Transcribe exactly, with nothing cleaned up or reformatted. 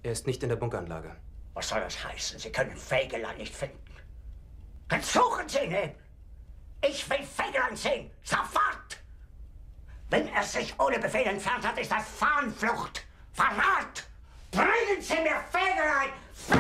Er ist nicht in der Bunkeranlage. Was soll das heißen? Sie können Fegelein nicht finden. Dann suchen Sie ihn eben. Ich will Fegelein sehen. Sofort! Wenn er sich ohne Befehl entfernt hat, ist das Fahnenflucht. Verrat! Bringen Sie mir Fegelein!